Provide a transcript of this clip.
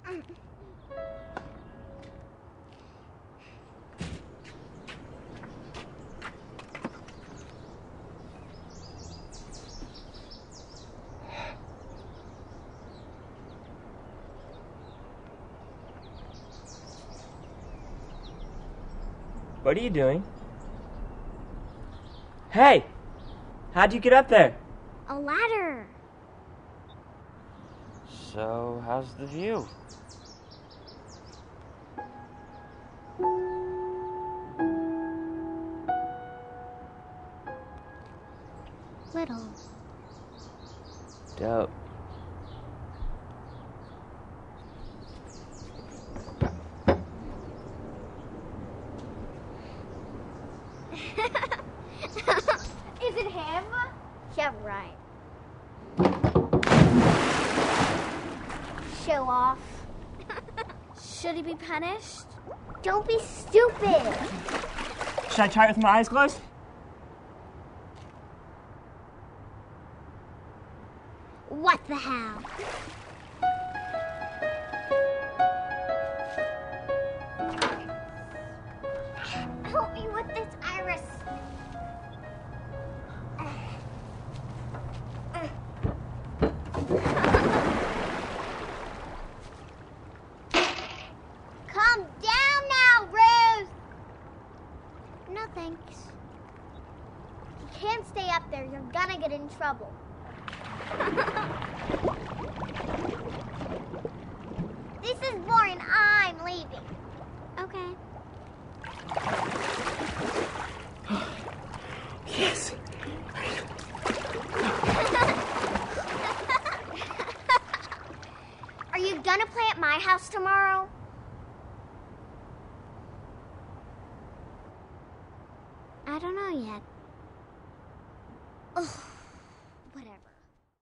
What are you doing? Hey! How'd you get up there? A ladder. So, how's the view? Little. Dope. Is it him? Yeah, right. Show off. Should he be punished? Don't be stupid. Should I try it with my eyes closed? What the hell? Help me with this, Iris. Calm down now, Rose. No thanks. You can't stay up there. You're gonna get in trouble. This is boring. I'm leaving. Okay. Yes! Are you gonna play at my house tomorrow? I don't know yet.